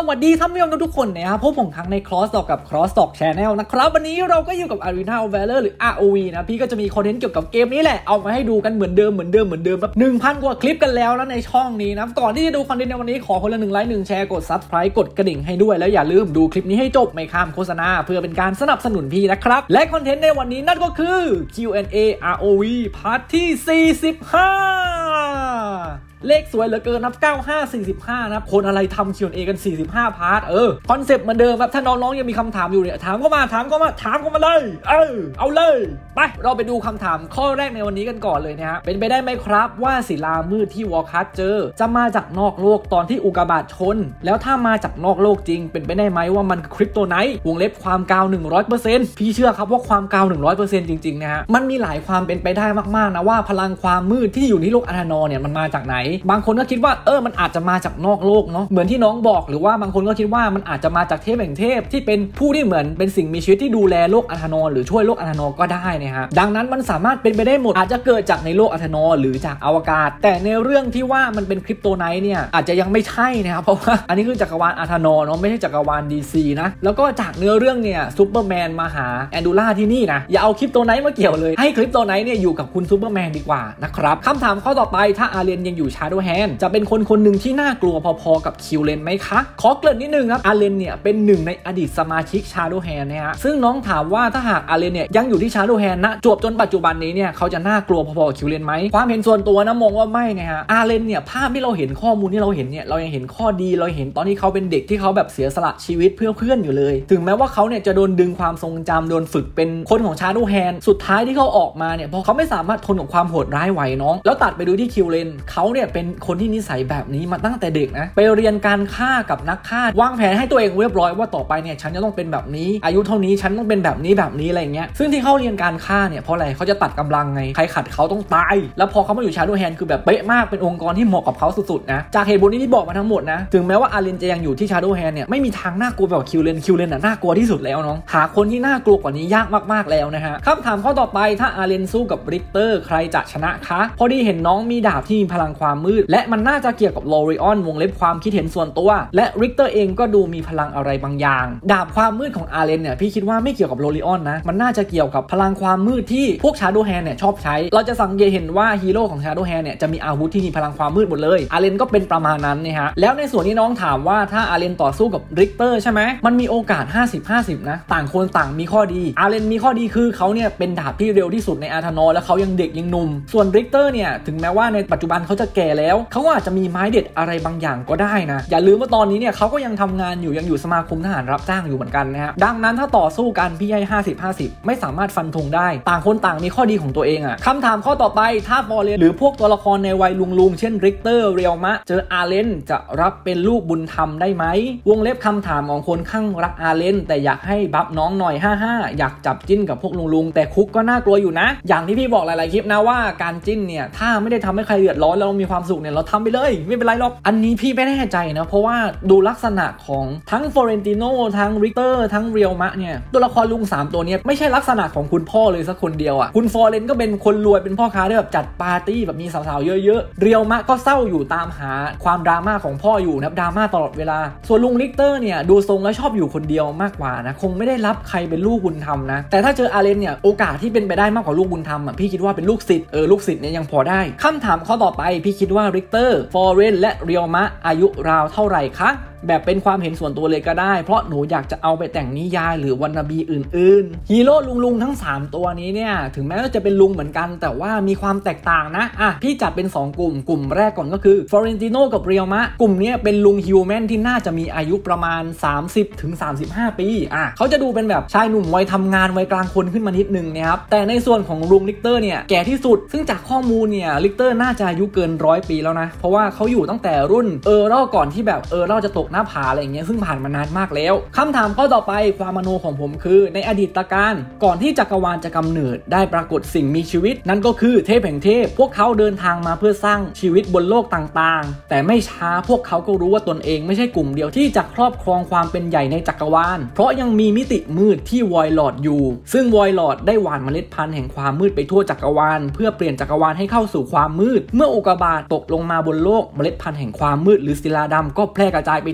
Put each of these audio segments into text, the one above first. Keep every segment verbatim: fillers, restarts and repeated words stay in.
วัสดีท่านผู้ชมทุกคนนะครับพบผมครั้งใน Cross Talk กับ Cross Talk Channel นะครับวันนี้เราก็อยู่กับ Arena of Valor หรือ อาร์ โอ วี นะพี่ก็จะมีคอนเทนต์เกี่ยวกับเกมนี้แหละเอามาให้ดูกันเหมือนเดิมเหมือนเดิมเหมือนเดิมแบบ หนึ่งพัน กว่าคลิปกันแล้วนะในช่องนี้นะก่อนที่จะดูคอนเทนต์ในวันนี้ขอคนละหนึ่งไลค์หนึ่งแชร์กด Subscribe กดกระดิ่งให้ด้วยแล้วอย่าลืมดูคลิปนี้ให้จบไม่ข้ามโฆษณาเพื่อเป็นการสนับสนุนพี่นะครับและคอนเทนต์ในวันนี้นั่นก็คือ คิว แอนด์ เอ อาร์ โอ วี พาร์ทที่สี่สิบห้าเลขสวยเหลือเกินนับเก้า ห้า สี่สิบห้านะครับคนอะไรทำ คิว แอนด์ เอ กันสี่สิบห้าพาร์ทเออคอนเซปต์เหมือนเดิมครับถ้าน้องๆยังมีคำถามอยู่เนี่ยถามเข้ามาถามเข้ามาถามเข้ามาเลยเออเอาเลยไปเราไปดูคำถามข้อแรกในวันนี้กันก่อนเลยนะฮะเป็นไปได้ไหมครับว่าศิลามืดที่วอลคัสเจอจะมาจากนอกโลกตอนที่อุกกาบาตชนแล้วถ้ามาจากนอกโลกจริงเป็นไปได้ไหมว่ามันคริปโตไนท์วงเล็บความกาว หนึ่งร้อยเปอร์เซ็นต์ พี่เชื่อครับว่าความกาว หนึ่งร้อยเปอร์เซ็นต์ จริงๆนะฮะมันมีหลายความเป็นไปได้มากๆนะว่าพลังความมืดที่อยู่ในโลกอาธานอเนี่ยมันมาจากไหนบางคนก็คิดว่าเออมันอาจจะมาจากนอกโลกเนาะเหมือนที่น้องบอกหรือว่าบางคนก็คิดว่ามันอาจจะมาจากเทพแห่งเทพที่เป็นผู้ที่เหมือนเป็นสิ่งมีชีวิตที่ดูแลโลกอาธานอหรือช่วยโลกอาธานอก็ได้นะฮะดังนั้นมันสามารถเป็นไปได้หมดอาจจะเกิดจากในโลกอาธานอหรือจากอวกาศแต่ในเรื่องที่ว่ามันเป็นคริปโตไนท์เนี่ยอาจจะยังไม่ใช่นะครับเพราะว่าอันนี้คือจักรวาลอาธานอเนาะไม่ใช่จักรวาล ดี ซี นะแล้วก็จากเนื้อเรื่องเนี่ยซูเปอร์แมนมาหาแอนดูล่าที่นี่นะอย่าเอาคริปโตไนท์มาเกี่ยวเลยให้คริปโตไนท์เนี่ยอยู่กับคุณซูเปอร์แมนดีกว่านะครับคำถามข้อต่อไปถ้าอาเรียนยังอยู่ชาโดว์แฮนด์จะเป็นคนคนหนึ่งที่น่ากลัวพอๆกับคิวเลนไหมคะขอเกริ่นนิดนึงครับอาเลนเนี่ยเป็นหนึ่งในอดีตสมาชิกชาโดว์แฮนด์นะฮะซึ่งน้องถามว่าถ้าหากอาเลนเนี่ยยังอยู่ที่ชาโดว์แฮนด์นะจวบจนปัจจุบันนี้เนี่ยเขาจะน่ากลัวพอๆกับคิวเลนไหมความเห็นส่วนตัวนะมองว่าไม่นะฮะอาเลนเนี่ยภาพที่เราเห็นข้อมูลที่เราเห็นเนี่ยเรายังเห็นข้อดีเราเห็นตอนที่เขาเป็นเด็กที่เขาแบบเสียสละชีวิตเพื่อเพื่อนอยู่เลยถึงแม้ว่าเขาเนี่ยจะโดนดึงความทรงจำโดนฝึกเป็นคนของชาโดว์แฮนด์สุดท้ายที่เขาออกมาเนี่ยพอเขาไม่สามารถทนกับความโหดร้ายไหวน้องแล้วตัดไปดูที่คิวเลนเขาเนี่ยเป็นคนที่นิสัยแบบนี้มาตั้งแต่เด็กนะไปเรียนการฆ่ากับนักฆ่าวางแผนให้ตัวเองเรียบร้อยว่าต่อไปเนี่ยฉันจะต้องเป็นแบบนี้อายุเท่านี้ฉันต้องเป็นแบบนี้แบบนี้อะไรเงี้ยซึ่งที่เขาเรียนการฆ่าเนี่ยเพราะอะไรเขาจะตัดกำลังไงใครขัดเขาต้องตายแล้วพอเขามาอยู่ชาโดว์แฮนด์คือแบบเป๊ะมากเป็นองค์กรที่เหมาะกับเขาสุดๆนะจากเหตุผลนี้ที่บอกมาทั้งหมดนะถึงแม้ว่าอาเลนจะยังอยู่ที่ชาโดว์แฮนด์เนี่ยไม่มีทางน่ากลัวแบบคิวเลนคิวเลนน่ะน่ากลัวที่สุดแล้วน้องหาคนที่น่ากลัวกว่านี้ยากมากๆแล้วนะฮะคำถามข้อต่อไปถ้าอาเลนสู้กับริกเตอร์ใครจะชนะคะพอดีเห็นน้องมีดาบที่มีพลังความมืดและมันน่าจะเกี่ยวกับโลริออนวงเล็บความคิดเห็นส่วนตัวและริกเตอร์เองก็ดูมีพลังอะไรบางอย่างดาบความมืดของอาเลนเนี่ยพี่คิดว่าไม่เกี่ยวกับโลริออนนะมันน่าจะเกี่ยวกับพลังความมืดที่พวกชาโดว์แฮนด์เนี่ยชอบใช้เราจะสังเกตเห็นว่าฮีโร่ของชาโดว์แฮนด์เนี่ยจะมีอาวุธที่มีพลังความมืดหมดเลยอาเลนก็เป็นประมาณนั้นนะฮะแล้วในส่วนที่น้องถามว่าถ้าอาเลนต่อสู้กับริกเตอร์ใช่ไหมมันมีโอกาส ห้าสิบ ห้าสิบ นะต่างคนต่างมีข้อดีอาเลนมีข้อดีคือเขาเนี่ยเป็นดาบที่เร็วที่สุดในอาธานอแล้วเขายังเด็กยังหนุ่มส่วนริกเตอร์เนี่ยถึงแม้ว่าในปัจจุบันเขาจะแก่แล้วเขาก็อาจจะมีไม้เด็ดอะไรบางอย่างก็ได้นะอย่าลืมว่าตอนนี้เนี่ยเขาก็ยังทำงานอยู่ยังอยู่สมาคมทหารรับจ้างอยู่เหมือนกันนะฮะดังนั้นถ้าต่อสู้กันพี่ให้ห้าสิบ ห้าสิบไม่สามารถฟันธงได้ต่างคนต่างมีข้อดีของตัวเองอ่ะคำถามข้อต่อไปถ้าฟอร์เรนหรือพวกตัวละครในวัยลุงๆเช่นริกเตอร์เรียลมะเจออาเลนจะรับเป็นลูกบุญธรรมได้ไหมวงเล็บคำถามของคนข้างรักอาเลนแต่อยากให้บัฟน้องหน่อยห้าห้าอยากจับจิ้นกับพวกลุงๆแต่คุกก็น่ากลัวอยู่นะอย่างที่พี่บอกหลายๆคลิปนะว่าการจิ้นเนี่ยถ้าไม่ได้ทำให้ใครเดือดร้อนแล้วเรามีความสุขเนี่ยเราทำไปเลยไม่เป็นไรหรอกอันนี้พี่ไม่แน่ใจนะเพราะว่าดูลักษณะของทั้งฟอเรนติโนทั้งริกเตอร์ทั้งเรียลมะเนี่ยตัวละครลุงสามตัวนี้ไม่ใช่ลักษณะของคุณพ่อเลยสักคนเดียวอ่ะคุณฟอเรนก็เป็นคนรวยเป็นพ่อค้าที่แบบจัดปาร์ตี้แบบมีสาวๆเยอะๆเรียลมะก็เศร้าอยู่ตามหาความดราม่าของพ่ออยู่นะดราม่าตลอดเวลาส่วนลุงริกเตอร์เนี่ยดูทรงแล้วชอบอยู่คนเดียวมากกว่านะคงไม่ได้รับใครเป็นลูกบุญธรรมนะแต่ถ้าเจออาเลนเนี่ยโอกาสที่เป็นไปได้มากกว่าลูกบุญธรรมอ่ะพี่คิดว่าเป็นลูกศิษย์เออลูกศิษย์เนี่ยยังพอได้คำถามข้อต่อไปพี่คิดว่าริกเตอร์ฟอเรนและเรียลมะอายุราวเท่าไหร่คะแบบเป็นความเห็นส่วนตัวเลยก็ได้เพราะหนูอยากจะเอาไปแต่งนิยายหรือวรรณบีอื่นๆฮีโร่ลุงๆทั้งสามตัวนี้เนี่ยถึงแม้ว่าจะเป็นลุงเหมือนกันแต่ว่ามีความแตกต่างนะอ่ะพี่จัดเป็นสองกลุ่มกลุ่มแรกก่อนก็คือฟลอเรนติโนกับเรียลมะกลุ่มนี้เป็นลุงฮิวแมนที่น่าจะมีอายุประมาณ สามสิบถึงสามสิบห้า ปีอ่ะเขาจะดูเป็นแบบชายหนุ่มวัยทำงานวัยกลางคนขึ้นมานิดนึงนะครับแต่ในส่วนของลุงลิกเตอร์เนี่ยแก่ที่สุดซึ่งจากข้อมูลเนี่ยลิกเตอร์น่าจะอายุเกินร้อยปีแล้วนะเพราะว่าเขาอยู่ตั้งแต่รุ่นเออร์ก่อนที่แบบเออร์จะตกหน้าผาอะไรอย่างเงี้ยซึ่งผ่านมานานมากแล้วคำถามข้อต่อไปความมโนของผมคือในอดีตการก่อนที่จักรวาลจะกำเนิดได้ปรากฏสิ่งมีชีวิตนั่นก็คือเทพแห่งเทพพวกเขาเดินทางมาเพื่อสร้างชีวิตบนโลกต่างๆแต่ไม่ช้าพวกเขาก็รู้ว่าตนเองไม่ใช่กลุ่มเดียวที่จะครอบครองความเป็นใหญ่ในจักรวาลเพราะยังมีมิติมืดที่วอยลอดอยู่ซึ่งวอยลอดได้หว่านเมล็ดพันธุ์แห่งความมืดไปทั่วจักรวาลเพื่อเปลี่ยนจักรวาลให้เข้าสู่ความมืดเมื่ออุกกาบาตตกลงมาบนโลกเมล็ดพันธุ์แห่งความมืดหรือศิลาดำก็แพร่กระจายไป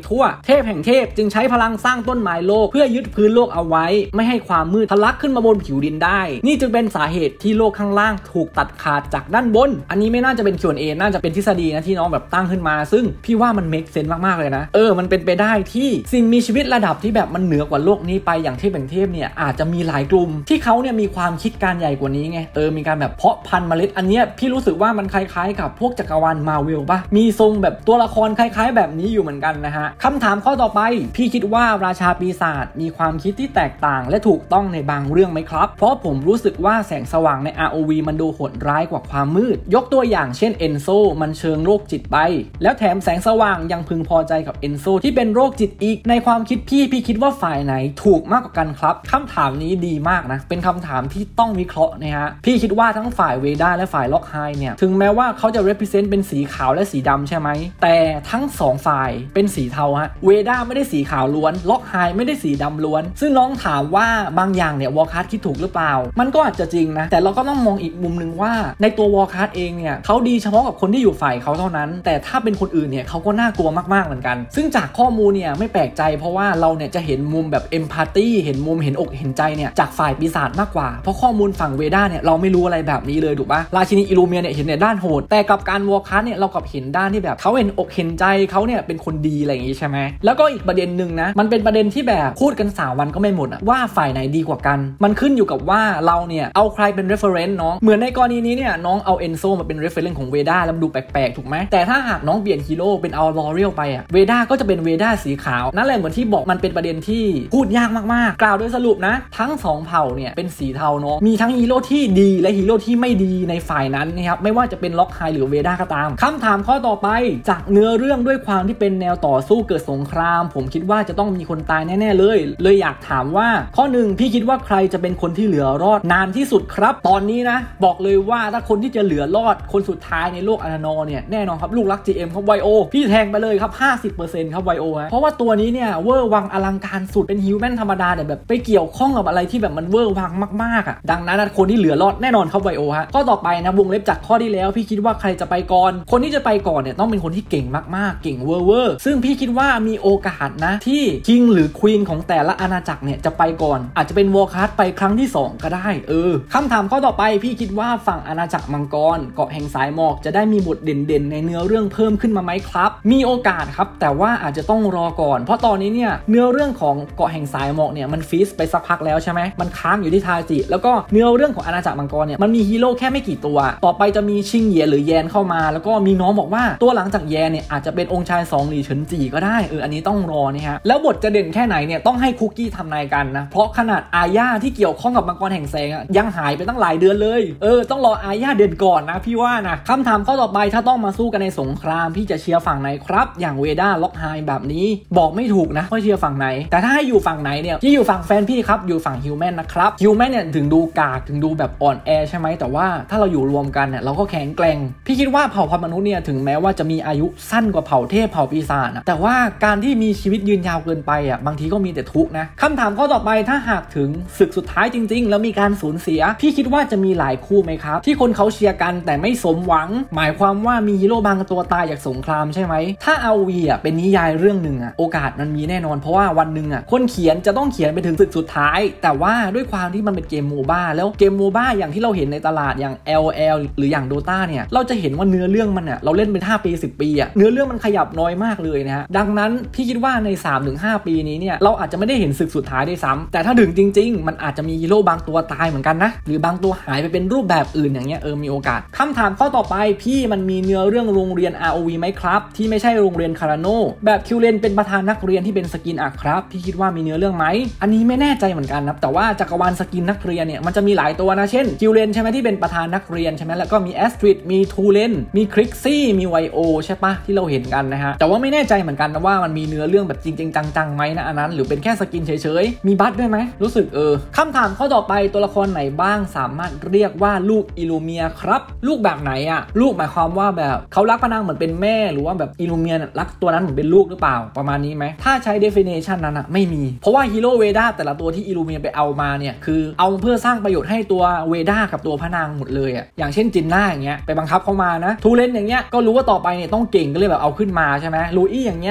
ทั่วเทพแห่งเทพจึงใช้พลังสร้างต้นไม้โลกเพื่อยึดพื้นโลกเอาไว้ไม่ให้ความมืดทะลักขึ้นมาบนผิวดินได้นี่จึงเป็นสาเหตุที่โลกข้างล่างถูกตัดขาดจากด้านบนอันนี้ไม่น่าจะเป็น คิว แอนด์ เอ น่าจะเป็นทฤษฎีนะที่น้องแบบตั้งขึ้นมาซึ่งพี่ว่ามันเมคเซนส์มากๆเลยนะเออมันเป็นไปได้ที่สิ่งมีชีวิตระดับที่แบบมันเหนือกว่าโลกนี้ไปอย่างเทพแห่งเทพเนี่ยอาจจะมีหลายกลุ่มที่เขาเนี่ยมีความคิดการใหญ่กว่านี้ไงเออมีการแบบเพาะพันธุ์เมล็ดอันเนี้ยพี่รู้สึกว่ามันคล้ายๆกับพวกจักรวาลมาร์เวลป่ะมีทรงแบบตัวละครคล้ายๆแบบนี้อยู่เหมือนกันนะฮะคำถามข้อต่อไปพี่คิดว่าราชาปีศาจมีความคิดที่แตกต่างและถูกต้องในบางเรื่องไหมครับเพราะผมรู้สึกว่าแสงสว่างใน อาร์ โอ วี มันดูโหดร้ายกว่าความมืดยกตัวอย่างเช่นเอนโซมันเชิงโรคจิตไปแล้วแถมแสงสว่างยังพึงพอใจกับเอนโซที่เป็นโรคจิตอีกในความคิดพี่พี่คิดว่าฝ่ายไหนถูกมากกว่ากันครับคำถามนี้ดีมากนะเป็นคำถามที่ต้องวิเคราะห์นะฮะพี่คิดว่าทั้งฝ่ายเวด้าและฝ่ายล็อกไฮเนี่ยถึงแม้ว่าเขาจะ represent เป็นสีขาวและสีดำใช่ไหมแต่ทั้งสองฝ่ายเป็นสีเทาฮะเวด้าไม่ได้สีขาวล้วนล็อกไฮไม่ได้สีดำล้วนซึ่งน้องถามว่าบางอย่างเนี่ยวอลคัสคิดถูกหรือเปล่ามันก็อาจจะจริงนะแต่เราก็ต้องมองอีกมุมนึงว่าในตัววอลคัสเองเนี่ยเขาดีเฉพาะกับคนที่อยู่ฝ่ายเขาเท่านั้นแต่ถ้าเป็นคนอื่นเนี่ยเขาก็น่ากลัวมากๆเหมือนกันซึ่งจากข้อมูลเนี่ยไม่แปลกใจเพราะว่าเราเนี่ยจะเห็นมุมแบบเอมพาธีเห็นมุมเห็นอกเห็นใจเนี่ยจากฝ่ายปีศาจมากกว่าเพราะข้อมูลฝั่งเวด้าเนี่ยเราไม่รู้อะไรแบบนี้เลยถูกปะราชินีอิลูเมียเนี่ยเห็นในด้านโหดแต่กับการวอลคัสเนี่ยเรากับเห็นด้านที่แบบเขาเห็นอกเห็นใจเขาเนี่ยเป็นคนดีอะไรอย่างงี้ใช่ไหมแล้วก็อีกประเด็นหนึ่งนะมันเป็นประเด็นที่แบบพูดกันสามวันก็ไม่หมดอะว่าฝ่ายไหนดีกว่ากันมันขึ้นอยู่กับว่าเราเนี่ยเอาใครเป็น reference น้องเหมือนในกรณีนี้เนี่ยน้องเอาเอนโซมาเป็น reference ของเวด้าแล้วดูแปลกๆถูกไหมแต่ถ้าหากน้องเปลี่ยนฮีโร่เป็นเอาลอเรียลไปอะเวด้าก็จะเป็นเวด้าสีขาวนั่นแหละเหมือนที่บอกมันเป็นประเด็นที่พูดยากมากๆกล่าวโดยสรุปนะทั้งสองเผ่าเนี่ยเป็นสีเทาเนาะมีทั้งฮีโร่ที่ดีและฮีโร่ที่ไม่ดีในฝ่ายนั้นนะครับไม่ว่าจะเป็นล็อกไฮหรือเวด้าก็ตามคำถามข้อต่อไปจากเนื้อเรื่องด้วยความที่เป็นแนวต่อสู้เกิดสงครามผมคิดว่าจะต้องมีคนตายแน่ๆเลยเลยอยากถามว่าข้อหนึ่งพี่คิดว่าใครจะเป็นคนที่เหลือรอดนานที่สุดครับตอนนี้นะบอกเลยว่าถ้าคนที่จะเหลือรอดคนสุดท้ายในโลกอานานอเนี่ยแน่นอนครับลูกรัก จี เอ็ม ครับไวโอพี่แทงไปเลยครับ ห้าสิบเปอร์เซ็นต์ ครับไวโอฮะเพราะว่าตัวนี้เนี่ยเวอร์วังอลังการสุดเป็นฮิวแมนธรรมดาแต่แบบไปเกี่ยวข้องกับอะไรที่แบบมันเวอร์วังมากๆอ่ะดังนั้นคนที่เหลือรอดแน่นอนครับไวโอฮะข้อต่อไปนะวงเล็บจากข้อที่แล้วพี่คิดว่าใครจะไปก่อนคนที่จะไปก่อนเนี่ยต้องเป็นคนที่เก่งมากๆเก่งเวอร์เวอร์ซึ่งพี่คิดว่ามีโอกาสนะที่คิงหรือควีนของแต่ละอาณาจักรเนี่ยจะไปก่อนอาจจะเป็นวอลคัสไปครั้งที่สองก็ได้เออคำถามข้อต่อไปพี่คิดว่าฝั่งอาณาจักรมังกรเกาะแห่งสายหมอกจะได้มีบทเด่นๆในเนื้อเรื่องเพิ่มขึ้นมาไหมครับมีโอกาสครับแต่ว่าอาจจะต้องรอก่อนเพราะตอนนี้เนี่ยเนื้อเรื่องของเกาะแห่งสายหมอกเนี่ยมันฟีสไปสักพักแล้วใช่ไหมมันค้างอยู่ที่ทาจิแล้วก็เนื้อเรื่องของอาณาจักรมังกรเนี่ยมันมีฮีโร่แค่ไม่กี่ตัวต่อไปจะมีชิงเหยียหรือแยนเข้ามาแล้วก็มีน้องบอกว่าตัวหลังจากแยนเนี่ยอาจจะเป็นองค์ชายสองหลี่เฉินจีก็ได้เอออันนี้ต้องรอนี่ฮะแล้วบทจะเด่นแค่ไหนเนี่ยต้องให้คุกกี้ทำนายกันนะเพราะขนาดอาญาที่เกี่ยวข้องกับมังกรแห่งแสงอ่ะยังหายไปตั้งหลายเดือนเลยเออต้องรออาญาเด่นก่อนนะพี่ว่านะคำถามข้อต่อไปถ้าต้องมาสู้กันในสงครามพี่จะเชียร์ฝั่งไหนครับอย่างเวด้าล็อกไฮแบบนี้บอกไม่ถูกนะว่าเชียร์ฝั่งไหนแต่ถ้าให้อยู่ฝั่งไหนเนี่ยที่อยู่ฝั่งแฟนพี่ครับอยู่ฝั่งฮิวแมนนะครับฮิวแมนเนี่ยถึงดูกากถึงดูแบบอ่อนแอใช่ไหมแต่ว่าถ้าเราอยู่รวมกันเนี่ยเราก็แข็งแกร่งพี่คิดว่าเผ่าพันธุ์มนุษย์เนี่ยถึงแม้ว่าจะมีอายุสั้นกว่าเผ่าเทพเผ่าปีศาจนะแต่ว่าการที่มีชีวิตยืนยาวเกินไปอ่ะบางทีก็มีแต่ทุกข์นะคำถามข้อต่อไปถ้าหากถึงศึกสุดท้ายจริงๆแล้วมีการสูญเสียพี่คิดว่าจะมีหลายคู่ไหมครับที่คนเขาเชียร์กันแต่ไม่สมหวังหมายความว่ามีฮีโร่บางตัวตายจากสงครามใช่ไหมถ้า อาร์ โอ วี อ่ะเป็นนิยายเรื่องหนึ่งอ่ะโอกาสมันมีแน่นอนเพราะว่าวันหนึ่งอ่ะคนเขียนจะต้องเขียนไปถึงศึกสุดท้ายแต่ว่าด้วยความที่มันเป็นเกมโมบ้าแล้วเกมโมบ้าอย่างที่เราเห็นในตลาดอย่าง แอล แอล หรืออย่าง Dota เนี่ยเราจะเห็นว่าเนื้อเรื่องมันอ่ะเราเล่นเป็นห้าปีสิบปีอ่ะเนื้อเรื่องมันขยับน้อยมากเลยนะฮะดังนั้นพี่คิดว่าใน สามถึงห้า ปีนี้เนี่ยเราอาจจะไม่ได้เห็นศึกสุดท้ายด้วยซ้ำแต่ถ้าถึงจริงๆมันอาจจะมีฮีโร่บางตัวตายเหมือนกันนะหรือบางตัวหายไปเป็นรูปแบบอื่นอย่างเงี้ยเออมีโอกาสคำถามข้อต่อไปพี่มันมีเนื้อเรื่องโรงเรียน อาร์ โอ วี ไหมครับที่ไม่ใช่โรงเรียนคาราโนแบบคิวเลนเป็นประธานนักเรียนที่เป็นสกินอะครับพี่คิดว่ามีเนื้อเรื่องไหมอันนี้ไม่แน่ใจเหมือนกันนะแต่ว่าจักรวาลสกินนักเรียนเนี่ยมันจะมีหลายตัวนะเช่นคิวเลนใช่ไหมที่เป็นประธานนักเรียนใช่ไหมแล้วก็มีแอสตริดมีทูเลนมีคริกซี่มีไวโอใช่ปะที่เราเห็นกันนะฮะแต่ว่าไม่แน่ใจเหมือนกันนะว่ามันมีเนื้อเรื่องแบบจริงๆจังๆไหมนะอันนั้นหรือเป็นแค่สกินเฉยๆมีบัตด้วยไหมรู้สึกเออคำถามข้อต่อไปตัวละครไหนบ้างสามารถเรียกว่าลูกอิลูเมียครับลูกแบบไหนอะลูกหมายความว่าแบบเขารักพระนางเหมือนเป็นแม่หรือว่าแบบอิลูเมียรักตัวนั้นเหมือนเป็นลูกหรือเปล่าประมาณนี้ไหมถ้าใช้ definition นั้นอะไม่มีเพราะว่าฮีโร่เวด้าแต่ละตัวที่อิลูเมียไปเอามาเนี่ยคือเอาเพื่อสร้างประโยชน์ให้ตัวเวด้ากับตัวพระนางหมดเลยอะอย่างเช่นจินน่าอย่างเงี้ยไปบังคับเขามานะทูเลนอย่างเงี้ยก็รู้ว่าต่อไปเนี่ยต้องเก่งก็เลยแบบเอาขึ้นมาใช่ไหมลูอี้อย่างเงี้ย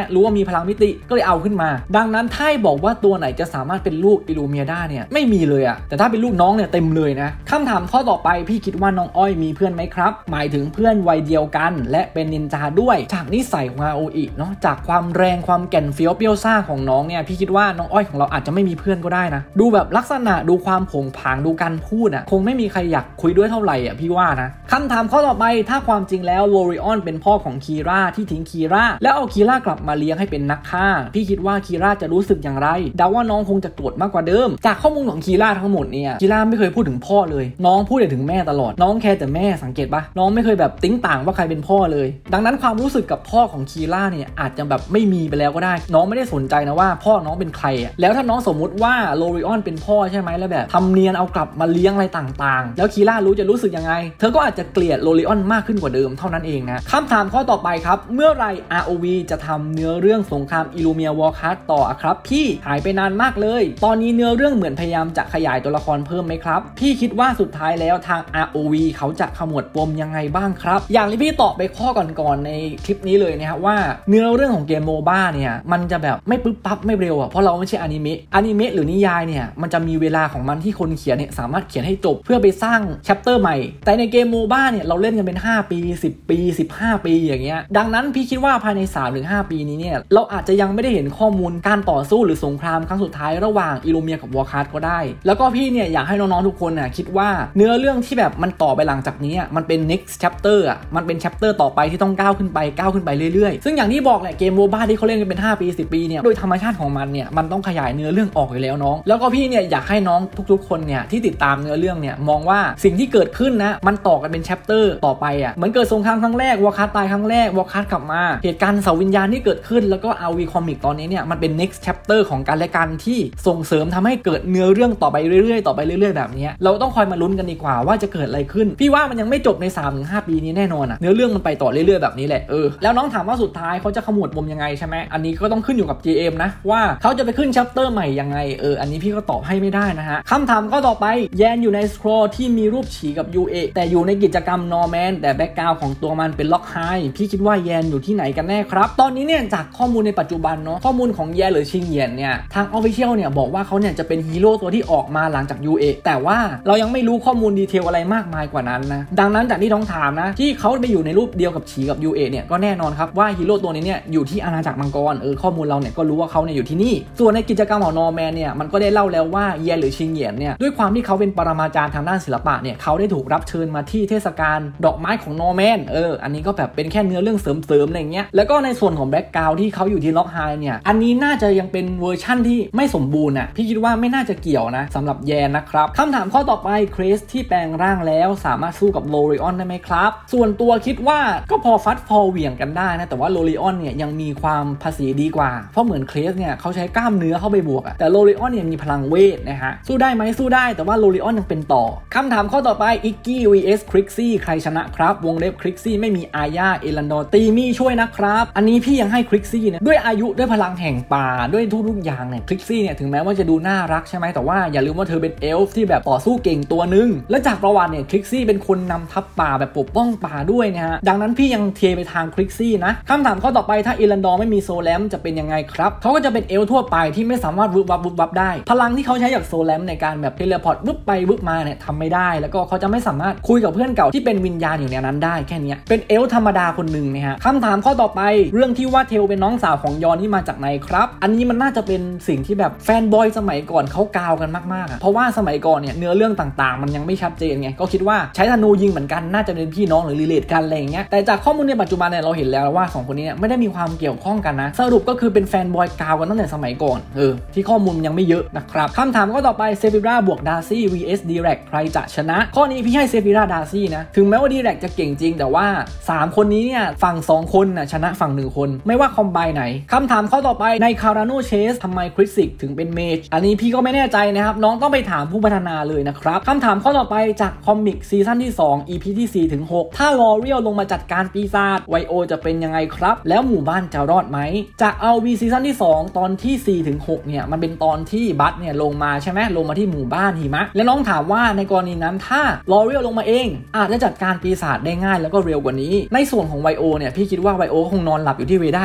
ยรู้ว่ามีพลังมิติก็เลยเอาขึ้นมาดังนั้นถ้าบอกว่าตัวไหนจะสามารถเป็นลูกอิลูเมียได้เนี่ยไม่มีเลยอะแต่ถ้าเป็นลูกน้องเนี่ยเต็มเลยนะคำถามข้อต่อไปพี่คิดว่าน้องอ้อยมีเพื่อนไหมครับหมายถึงเพื่อนวัยเดียวกันและเป็นนินจาด้วยจากนิสัยของ อาร์ โอ อี เนาะจากความแรงความแก่นเฟี้ยวเปรี้ยวซ่าของน้องเนี่ยพี่คิดว่าน้องอ้อยของเราอาจจะไม่มีเพื่อนก็ได้นะดูแบบลักษณะดูความโผงผางดูการพูดอะคงไม่มีใครอยากคุยด้วยเท่าไหร่อะพี่ว่านะคำถามข้อต่อไปถ้าความจริงแล้วโลริออนเป็นพ่อของคีร่าที่ทิ้งคีร่าแล้วเอาคีร่ากลับมาเลี้ยงให้เป็นนักฆ่าพี่คิดว่าคีร่าจะรู้สึกอย่างไรเดาว่าน้องคงจะโกรธมากกว่าเดิมจากข้อมูลของคีร่าทั้งหมดเนี่ยคีร่าไม่เคยพูดถึงพ่อเลยน้องพูดแต่ถึงแม่ตลอดน้องแค่แต่แม่สังเกตปะน้องไม่เคยแบบติ้งต่างว่าใครเป็นพ่อเลยดังนั้นความรู้สึกกับพ่อของคีร่าเนี่ยอาจจะแบบไม่มีไปแล้วก็ได้น้องไม่ได้สนใจนะว่าพ่อน้องเป็นใครอ่ะแล้วถ้าน้องสมมุติว่าโลริออนเป็นพ่อใช่ไหมแล้วแบบทำเนียนเอากลับมาเลี้ยงอะไรต่างๆแล้วคีร่ารู้จะรู้สึกยังไงเธอก็อาจจะเกลียดโลริออนมากขึ้นกว่าเดิมเท่านั้นเองนะคำถามข้อต่อไปครับเมื่อไร อาร์ โอ วี จะทำเนื้อเรื่องสงครามอิลูเมียวอร์คัสต่อครับพี่หายไปนานมากเลยตอนนี้เนื้อเรื่องเหมือนพยายามจะขยายตัวละครเพิ่มไหมครับพี่คิดว่าสุดท้ายแล้วทาง อาร์ โอ วี เขาจะขมวดปมยังไงบ้างครับอย่างที่พี่ตอบไปข้อก่อนๆในคลิปนี้เลยนะครับว่าเนื้อเรื่องของเกมโมบ้าเนี่ยมันจะแบบไม่ปึ๊บปั๊บไม่เร็วอ่ะเพราะเราไม่ใช่อนิเมะอนิเมะหรือนิยายเนี่ยมันจะมีเวลาของมันที่คนเขียนเนี่ยสามารถเขียนให้จบเพื่อไปสร้างแชปเตอร์ใหม่แต่ในเกมโมบ้าเนี่ยเราเล่นกันเป็นห้าปีสิบปีสิบห้าปีอย่างเงี้ยดังนั้นพี่คิดว่าภายใน สามถึงห้า ปีนี้เนี่ยเราอาจจะยังไม่ได้เห็นข้อมูลการต่อสู้หรือสงครามครั้งสุดท้ายระหว่างอิลูเมียกับวอร์คัสก็ได้แล้วก็พี่เนี่ยอยากให้น้องๆทุกคนน่ะคิดว่าเนื้อเรื่องที่แบบมันต่อไปหลังจากนี้มันเป็น next chapter อ่ะมันเป็น chapter ต่อไปที่ต้องก้าวขึ้นไปก้าวขึ้นไปเรื่อยๆซึ่งอย่างที่บอกแหละเกมโมบ้าที่เขาเล่นกันเป็นห้าปีสิบปีเนี่ยโดยธรรมชาติของมันเนี่ยมันต้องขยายเนื้อเรื่องออกอยู่แล้วน้องแล้วก็พี่เนี่ยอยากให้น้องทุกๆคนเนี่ยที่ติดตามเนื้อเรื่องเนี่ยมองว่าสิ่งที่เกิดขึ้นนะมันต่อกันเป็น chapter ต่อไปอ่ะเหมือนเกิดสงครามครั้งแรกวอร์คัสตายครั้งแรกวอร์คัสกลับมาเหตุการณ์เสาวิญญาณที่เกิดขึ้นแล้วก็ อาร์ วี Comic ตอนนี้เนี่ยมันเป็น next chapter ของกันและกันที่ส่งเสริมทำให้เกิดเนื้อเรื่องต่อไปเรื่อยๆต่อไปเรื่อยๆแบบนี้เราต้องคอยมาลุ้นกันดีกว่าว่าจะเกิดอะไรขึ้นพี่ว่ามันยังไม่จบใน สามถึงห้า ปีนี้แน่นอนอ่ะเนื้อเรื่องมันไปต่อเรื่อยๆแบบนี้แหละเออแล้วน้องถามว่าสุดท้ายเขาจะขมวดปมยังไงใช่ไหมอันนี้ก็ต้องขึ้นอยู่กับ จี เอ็ม นะว่าเขาจะไปขึ้น chapter ใหม่ยังไงเอออันนี้พี่ก็ตอบให้ไม่ได้นะฮะคำถามก็ต่อไปแยนอยู่ในสครอลที่มีรูปฉี่กับ ยู เอ แต่อยู่ในกิจกรรม Norman แต่แบ็กกราวด์ของตัวมันเป็นล็อกไฮพี่คิดว่าแยนอยู่ที่ไหนกันแน่ครับตอนนี้เนี่ยจากข้อมูลในปัจจุบันเนาะข้อมูลของแยนหรือชิงเหยียนเนี่ยทาง Official เนี่ยบอกว่าเขาเนี่ยจะเป็นฮีโร่ตัวที่ออกมาหลังจาก ยู เอ แต่ว่าเรายังไม่รู้ข้อมูลดีเทลอะไรมากมายกว่านั้นนะดังนั้นจากที่น้องถามนะที่เขาไปอยู่ในรูปเดียวกับฉี่กับ ยู เอ เนี่ยก็แน่นอนครับว่าฮีโร่ตัวนี้เนี่ยอยู่ที่อาณาจักรมังกรเออข้อมูลเราเนี่ยก็รู้ว่าเขาเนี่ยอยู่ที่นี่ส่วนในกิจกรรมของนอร์แมนเนี่ยมันก็ได้เล่าแล้วว่าแยนหรือชิงเหยียนเนี่ยด้วยความที่เขาเป็นปรมาจารย์ทางด้านศิลปะเนี่ยเขาได้ถูกรับเชิญมาที่เทศกาลดอกไม้ของนอร์แมนเอออันนี้ก็แบบเป็นแค่เนื้อเรื่องเสริมๆอะไรเงี้ยแล้วก็ในส่วนของแบ็กกราวด์ที่เขาอยู่ที่ล็อกไฮเนี่ยอันนี้น่าจะยังเป็นเวอร์ชั่นที่ไม่สมบูรณ์อ่ะพี่คิดว่าไม่น่าจะเกี่ยวนะสำหรับแยนนะครับคำถามข้อต่อไปเครสที่แปลงร่างแล้วสามารถสู้กับโลริออนได้ไหมครับส่วนตัวคิดว่าก็พอฟัดพอเหวี่ยงกันได้นะแต่ว่าโลริออนเนี่ยยังมีความภาษีดีกว่าเพราะเหมือนเครสเนี่ยเขาใช้กล้ามเนื้อเข้าไปบวกอะแต่โลริออนเนี่ยมีพลังเวทนะฮะสู้ได้ไหมสู้ได้แต่ว่าโลริออนยังเป็นต่อคำถามข้อต่อไปอิกกี้ วี เอส คริกซี่ใครชนะครับวงเล็บคริกซี่ไม่มีอาญาเอลันดอร์ตีมี่ช่วยนะครับอันนี้พี่ยังให้คริกซี่เนี่ยด้วยอายุด้วยพลังแห่งป่าด้วยทุกๆอย่างเนี่ยคริกซี่เนี่ยถึงแม้ว่าจะดูน่ารักใช่ไหมแต่ว่าอย่าลืมว่าเธอเป็นเอลฟ์ที่แบบต่อสู้เก่งตัวนึงและจากประวัติเนี่ยคริกซี่เป็นคนนำทัพป่าแบบปกป้องป่าด้วยนะฮะดังนั้นพี่ยังเทไปทางคริกซี่นะคำถามข้อต่อไปถ้าเอลันดอร์ไม่มีโซแลมจะเป็นยังไงครับเขาก็จะเป็นเอลทั่วไปที่ไม่สามารถวึบวับวึบวับได้พลังที่เขาใช้จากโซแลมในการแบบเทเลพอร์ตวึบไปวึบมาเนี่ยทำไม่ได้แล้วก็เขาจะไม่สามารถคุยกับเพื่อนเก่าที่เป็นวิญญาณอยู่ในนั้นได้แค่นี้เป็นเอลธรรมดาคนหนึ่งนะฮะคำถามข้อต่อไปเรื่องที่ว่าเทลเป็นน้องสาวของยอนนี่มาจากไหนครับอันนี้มันน่าจะเป็นสิ่งที่แบบแฟนบอยสมัยก่อนเขากาวกันมากๆอ่ะเพราะว่าสมัยก่อนเนี่ยเนื้อเรื่องต่างๆมันยังไม่ชัดเจนไงก็คิดว่าใช้ธนูยิงเหมือนกันน่าจะเป็นพี่น้องหรือรีเลทกันอะไรอย่างเงี้ยแต่จากข้อมูลในปัจจุบันเนี่ยเราเห็นแล้วว่าสองคนนี้เนี่ยไม่ได้มีความเกี่ยวข้องกันนะสรุปก็คือเป็นแฟนบอยกาวกันตั้งแต่สมัยก่อนเออที่ข้อมูลยังไม่เยอะนะครับคำถามก็ต่อไปเซฟิราบวกดาซี่ วี เอส Direct ใครจะชนะข้อนี้พี่ให้เซฟิราดาซี่นะถึงแม้ว่า Direct จะเก่งจริงแต่ว่าสามคนนี้เนี่ยฝั่งสองคนน่ะชนะฝั่งหนึ่งคนไม่ว่าคอมไบไหนคำถามข้อต่อไปในคาราโนเชสทำไมคริสซิกถึงเป็นเมจอันนี้พี่ก็ไม่แน่ใจนะครับน้องต้องไปถามผู้พัฒนาเลยนะครับคำถามข้อต่อไปจากคอมิกซีซั่นที่สอง อี พี ที่สี่ถึงหกถ้าลอเรียลลงมาจัดการปีศาจไวโอจะเป็นยังไงครับแล้วหมู่บ้านจะรอดไหมจากเอาวีซีซั่นที่สองตอนที่สี่ถึงหกเนี่ยมันเป็นตอนที่บัตเนี่ยลงมาใช่ไหมลงมาที่หมู่บ้านหิมะและน้องถามว่าในกรณีนั้นถ้าลอเรียลลงมาเองอาจจะจัดการปีศาจได้ง่ายแล้วก็เร็วกว่านี้ในส่วนของไวโอเนี่ยพี่คิดว่าไวโอคงนอนหลับอยู่ที่เวด้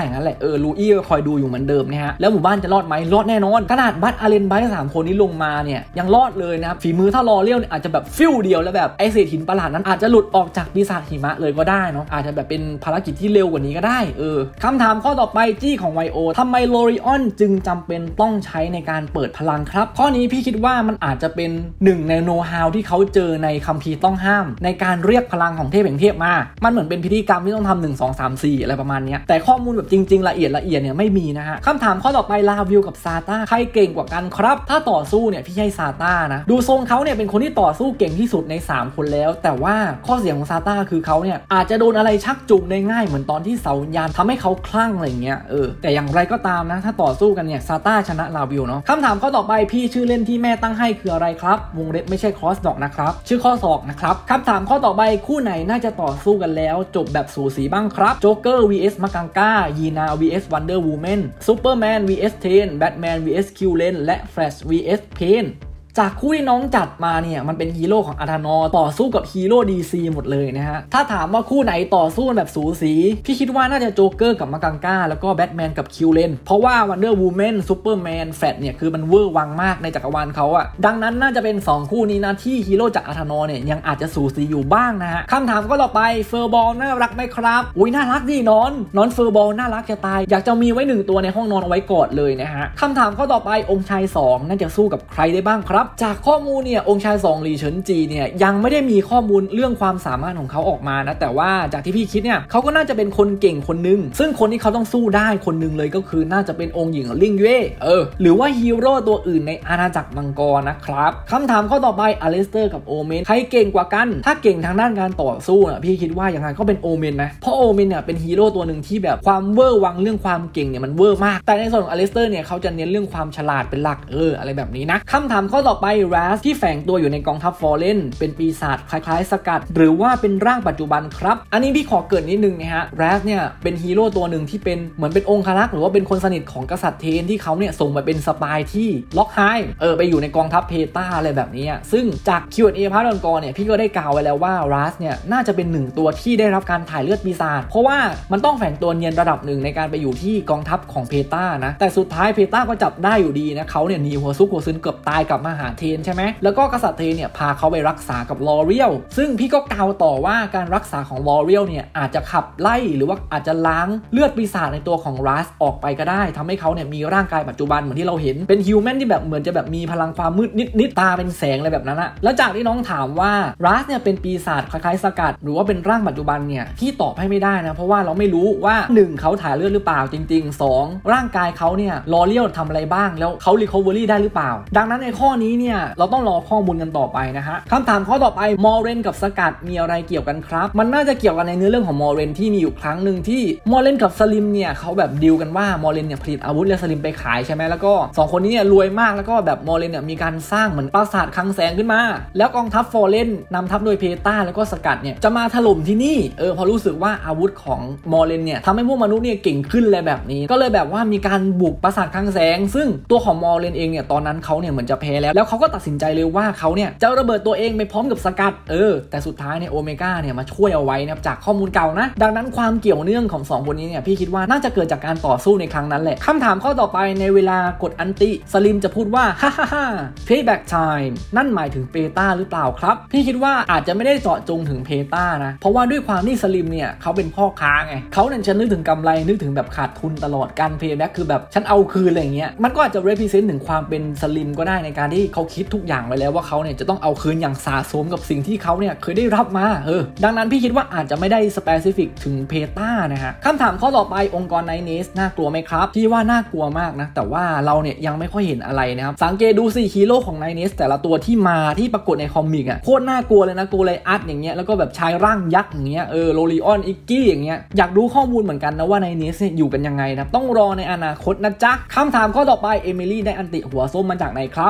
อย่างนั้นแหละเออลูอี้ก็คอยดูอยู่เหมือนเดิมนะฮะแล้วหมู่บ้านจะรอดไหมรอดแน่นอนขนาดบัตอาเลนไบท์สามคนนี้ลงมาเนี่ยยังรอดเลยนะครับฝีมือถ้ารอเลี้ยวเนี่ยอาจจะแบบฟิวเดียวแล้วแบบไอเศษหินประหลาดนั้นอาจจะหลุดออกจากปีศาจหิมะเลยก็ได้เนาะอาจจะแบบเป็นภารกิจที่เร็วกว่านี้ก็ได้เออคำถามข้อต่อไปจี้ของไวโอทำไมโลริออนจึงจำเป็นต้องใช้ในการเปิดพลังครับข้อนี้พี่คิดว่ามันอาจจะเป็นหนึ่งในโน้ตฮาวที่เขาเจอในคัมภีร์ต้องห้ามในการเรียกพลังของเทพแห่งเทพมามันเหมือนเป็นพิธีกรรมที่ต้องทำหนึ่ง สอง สาม สี่อะไรประมาณนี้แต่ข้อมูลแบบจริงๆละเอียดละเอียดเนี่ยไม่มีนะฮะคำถามข้อต่อไปลาวิวกับซาต้าใครเก่งกว่ากันครับถ้าต่อสู้เนี่ยพี่ให้ซาต้านะดูทรงเขาเนี่ยเป็นคนที่ต่อสู้เก่งที่สุดในสามคนแล้วแต่ว่าข้อเสียของซาต้าคือเขาเนี่ยอาจจะโดนอะไรชักจูงได้ง่ายเหมือนตอนที่เสาวิญญาณทำให้เขาคลั่งอะไรเงี้ยเออแต่อย่างไรก็ตามนะถ้าต่อสู้กันเนี่ยซาต้าชนะลาวิวเนาะคำถามข้อต่อไปพี่ชื่อเล่นที่แม่ตั้งให้คืออะไรครับวงเล็บไม่ใช่ครอสดอกนะครับชื่อข้อศอกนะครับคำถามข้อต่อไปคู่ไหนน่าจะต่อสู้กันแล้วจบแบบสูสีบ้างครับโจ๊กเกอร์ วี เอส มากังกายีนา วี เอส Wonder Woman ซูเปอร์แมน วี เอส เทน แบทแมน วี เอส คิวเลน และ Flash วี เอส เพนจากคู่ที่น้องจัดมาเนี่ยมันเป็นฮีโร่ของอาธานอต่อสู้กับฮีโร่ ดี ซี หมดเลยนะฮะถ้าถามว่าคู่ไหนต่อสู้แบบสูสีพี่คิดว่าน่าจะโจ๊กเกอร์กับมากังกาแล้วก็แบทแมนกับคิวเลนเพราะว่า Wonder Woman ซูเปอร์แมน แฟลชเนี่ยคือมันเวอร์วังมากในจักรวาลเขาอะดังนั้นน่าจะเป็นสองคู่นี้นะที่ฮีโร่จากอาธานอเนี่ยยังอาจจะสูสีอยู่บ้างนะฮะคำถามก็ต่อไปเฟอร์บอลน่ารักไหมครับอุ้ยน่ารักดีนอนนอนเฟอร์บอลน่ารักจะตายอยากจะมีไว้หนึ่งตัวในห้องนอนเอาไว้กอดเลยนะฮะคำถามก็ต่อไปองค์ชายสองน่าจะสู้กับใครได้บ้างครับจากข้อมูลเนี่ยองค์ชายสองหลีเฉินจีเนี่ยยังไม่ได้มีข้อมูลเรื่องความสามารถของเขาออกมานะแต่ว่าจากที่พี่คิดเนี่ยเขาก็น่าจะเป็นคนเก่งคนนึงซึ่งคนที่เขาต้องสู้ได้คนนึงเลยก็คือน่าจะเป็นองค์หญิงลิงเย่เออหรือว่าฮีโร่ตัวอื่นในอาณาจักรมังกรนะครับคำถามข้อต่อไปอเลสเตอร์กับโอเมนใครเก่งกว่ากันถ้าเก่งทางด้านการต่อสู้นะพี่คิดว่ายังไงก็เป็นโอเมนนะเพราะโอเมนเนี่ยเป็นฮีโร่ตัวหนึ่งที่แบบความเวอร์วังเรื่องความเก่งเนี่ยมันเวอร์มากแต่ในส่วนของอเลสเตอร์เนี่ยเขาจะเน้นเรื่องความฉลาดเป็นหลักเอออะไรแบบนี้นะคำถามข้อต่อไปแรสที่แฝงตัวอยู่ในกองทัพฟอร์เรนเป็นปีศาจคล้ายๆสกัดหรือว่าเป็นร่างปัจจุบันครับอันนี้พี่ขอเกริ่นนิดนึงนะฮะแรสเนี่ยเป็นฮีโร่ตัวหนึ่งที่เป็นเหมือนเป็นองครักษ์หรือว่าเป็นคนสนิทของกษัตริย์เทนที่เขาเนี่ยส่งไปเป็นสปายที่ล็อกไฮเออไปอยู่ในกองทัพเพต้าอะไรแบบนี้ซึ่งจาก คิว แอนด์ เอ พาร์ทก่อนๆเนี่ยพี่ก็ได้กล่าวไว้แล้วว่าแรสเนี่ยน่าจะเป็นหนึ่งตัวที่ได้รับการถ่ายเลือดปีศาจเพราะว่ามันต้องแฝงตัวเนียนระดับหนึ่งในการไปอยู่ที่กองทัพของเพต้านะแต่สุดท้ายเพต้าก็จับได้อยู่ดีนะเขาเนี่ยหนีหัวซุกหัวซึนเกือบตายกลับมาหาเทนใช่ไหมแล้วก็กษัตริย์เทนเนี่ยพาเขาไปรักษากับลอเรียลซึ่งพี่ก็กล่าวต่อว่าการรักษาของลอเรียลเนี่ยอาจจะขับไล่หรือว่าอาจจะล้างเลือดปีศาจในตัวของรัสออกไปก็ได้ทำให้เขาเนี่ยมีร่างกายปัจจุบันเหมือนที่เราเห็นเป็นฮิวแมนที่แบบเหมือนจะแบบมีพลังความมืดนิดๆตาเป็นแสงอะไรแบบนั้นอะแล้วจากที่น้องถามว่ารัสเนี่ยเป็นปีศาจคล้ายๆสกัดหรือว่าเป็นร่างปัจจุบันเนี่ยพี่ตอบให้ไม่ได้นะเพราะว่าเราไม่รู้ว่าหนึ่งเขาถ่ายเลือดหรือเปล่าจริงๆสองร่างกายเขาเนี่ยลอเรียลทำอะไรบ้างแล้วเขา recovery ได้หรือเปล่าดังนั้นในข้อนี้เนี่ยเราต้องรอข้อมูลกันต่อไปนะฮะคำถามข้อต่อไปมอเรนกับสกัดมีอะไรเกี่ยวกันครับมันน่าจะเกี่ยวกันในเนื้อเรื่องของมอเรนที่มีอยู่ครั้งหนึ่งที่มอเรนกับสลิมเนี่ยเขาแบบดีลกันว่ามอเรนเนี่ยผลิตอาวุธและสลิมไปขายใช่ไหมแล้วก็สองคนนี้เนี่ยรวยมากแล้วก็แบบมอเรนเนี่ยมีการสร้างเหมือนปราสาทคลังแสงขึ้นมาแล้วกองทัพฟอร์เรนนำทัพโดยเพต้าแล้วก็สกัดเนี่ยจะมาถล่มที่นี่เออพอรู้สึกว่าอาวุธของมอเรนเนี่ยทำให้พวกมนุษย์เนี่ยเก่งขึ้นเลยแบบนี้ก็เลยแบบว่ามีการบุกปราสาทคลังแสงซึ่งตัวของมอเรนเองเนี่ยตอนนั้นเขาเนี่ยเหมือนจะแพ้แล้วแล้วเขาก็ตัดสินใจเลยว่าเขาเนี่ยจะระเบิดตัวเองไปพร้อมกับสกัดเออแต่สุดท้ายเนี่ยโอเมก้าเนี่ยมาช่วยเอาไว้นะจากข้อมูลเก่านะดังนั้นความเกี่ยวเนื่องของสองคนนี้เนี่ยพี่คิดว่าน่าจะเกิดจากการต่อสู้ในครั้งนั้นแหละคำถามข้อต่อไปในเวลากดอันติสลิมจะพูดว่าฮ่าฮ่าฮ่า payback time นั่นหมายถึงเปต้าหรือเปล่าครับพี่คิดว่าอาจจะไม่ได้เจาะจงถึงเพต้านะเพราะว่าด้วยความที่สลิมเนี่ยเขาเป็นพ่อค้าไงเขาเนี่ยจะนึกถึงกำไรนึกถึงแบบขาดทุนตลอดการ payback คือแบบฉันเอาคืนอะไรอย่างเงี้ยมันก็อาจจะ represent ถึงความเป็นสลิมก็ได้ในการที่เขาคิดทุกอย่างไว้แล้วว่าเขาเนี่ยจะต้องเอาคืนอย่างสะสมกับสิ่งที่เขาเนี่ยเคยได้รับมาเออดังนั้นพี่คิดว่าอาจจะไม่ได้ specific ถึงเพต้านะฮะคำถามข้อต่อไปองค์กรไนเนสน่ากลัวไหมครับพี่ว่าน่ากลัวมากนะแต่ว่าเราเนี่ยยังไม่ค่อยเห็นอะไรนะครับสังเกตดูสิฮีโร่ของไนเนสแต่ละตัวที่มาที่ปรากฏในคอมิกอ่ะโคตรน่ากลัวเลยนะโกไลอัสอย่างเงี้ยแล้วก็แบบชายร่างยักษ์อย่างเงี้ยเออโรลิออนอิกกี้อย่างเงี้ยอยากรู้ข้อมูลเหมือนกันนะว่าไนเนสเนี่ยอยู่กันยังไงนะต้องรอในอนาคตนะจ๊ะคำถามข้อต่อไปเอมิลี่ได้อันติหัวส้มมาจากไหนครับหรือว่า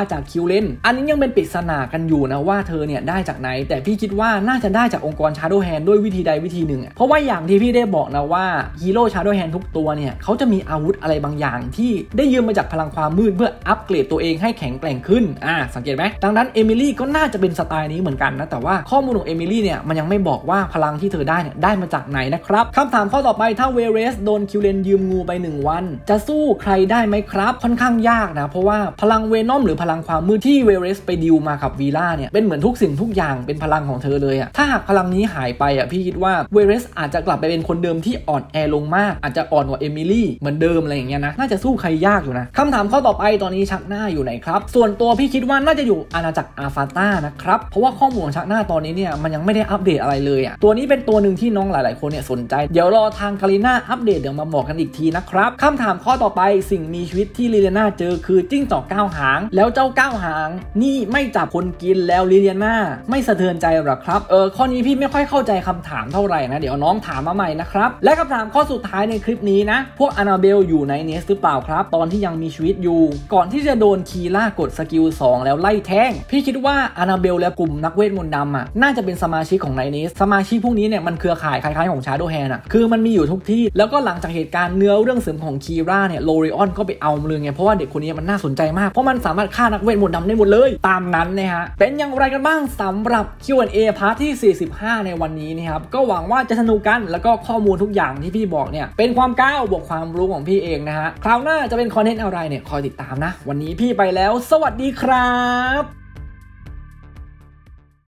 จากคิวเลนอันนี้ยังเป็นปริศนากันอยู่นะว่าเธอเนี่ยได้จากไหนแต่พี่คิดว่าน่าจะได้จากองค์กร Shadow Hand ด้วยวิธีใดวิธีหนึ่งเพราะว่าอย่างที่พี่ได้บอกนะว่าฮีโร่ Shadow Hand ทุกตัวเนี่ยเขาจะมีอาวุธอะไรบางอย่างที่ได้ยืมมาจากพลังความมืดเพื่ออัปเกรดตัวเองให้แข็งแกร่งขึ้นอ่าสังเกตไหมดังนั้นเอมิลี่ก็น่าจะเป็นสไตล์นี้เหมือนกันนะแต่ว่าข้อมูลของเอมิลี่เนี่ยมันยังไม่บอกว่าพลังที่เธอได้เนี่ยได้มาจากไหนนะครับคำถามข้อต่อไปถ้าเวเรสโดนคิวเลนยืมงูไปหนึ่งวันจะสู้ใครได้ไหมครับค่อนข้างยากนะเพราะว่าพลังเวนอมหรือพลังความมืดที่เวเรสไปดิวมากับวีล่าเนี่ยเป็นเหมือนทุกสิ่งทุกอย่างเป็นพลังของเธอเลยอะถ้าหากพลังนี้หายไปอะพี่คิดว่าเวเรสอาจจะกลับไปเป็นคนเดิมที่อ่อนแอลงมากอาจจะอ่อนกว่าเอมิลี่เหมือนเดิมอะไรอย่างเงี้ยนะน่าจะสู้ใครยากอยู่นะคำถามข้อต่อไปตอนนี้ชักหน้าอยู่ไหนครับส่วนตัวพี่คิดว่าน่าจะอยู่อาณาจักรอาฟาต้านะครับเพราะว่าข้อมูลของชักหน้าตอนนี้เนี่ยมันยังไม่ได้อัปเดตอะไรเลยอะตัวนี้เป็นตัวหนึ่งที่น้องหลายๆคนเนี่ยสนใจเดี๋ยวรอทางคาริน่าอัปเดตเดี๋ยวมาบอกกันอีกทีนะครับคำถามข้อต่อไปสิ่งมีชีวิตที่ลิเลียนาเจอคือจิ้งจอกเก้าหางแล้วเจ้าเก้าหางนี่ไม่จับคนกินแล้วลิเลียนาไม่สะเทือนใจหรอครับเออข้อนี้พี่ไม่ค่อยเข้าใจคำถามเท่าไหร่นะเดี๋ยวน้องถามมาใหม่นะครับและคำถามข้อสุดท้ายในคลิปนี้นะพวกอานาเบลอยู่ในเนสหรือเปล่าครับตอนที่ยังมีชีวิตอยู่ก่อนที่จะโดนคีล่ากดสกิลสองแล้วไล่แทงพี่คิดว่าอานาเบลและกลุ่มนักเวทมนต์ดำอ่ะน่าจะเป็นสมาชิกของไนเนสสมาชิกพวกนี้เนี่ยมันเครือข่ายคล้ายๆของ Shadow Hand อ่ะคือมันมีอยู่ทุกที่แล้วก็หลังจากเหตุการณ์เนื้อเรื่องเสริมของคีร่าเนี่ยโลริออนก็ไปเอาเลยไงเพราะว่าเด็กคนนี้มันน่าสนใจมากเพราะมันสามารถฆ่านักเวทมนต์ดำได้หมดเลยตามนั้นนะฮะเป็นอย่างไรกันบ้างสำหรับ คิว แอนด์ เอ พาร์ทที่สี่สิบห้าในวันนี้นะครับก็หวังว่าจะสนุกกันแล้วก็ข้อมูลทุกอย่างที่พี่บอกเนี่ยเป็นความก้าวบวกความรู้ของพี่เองนะฮะคราวหน้าจะเป็นคอนเทนต์อะไรเนี่ยคอยติดตามนะวันนี้พี่ไปแล้วสวัสดีครับ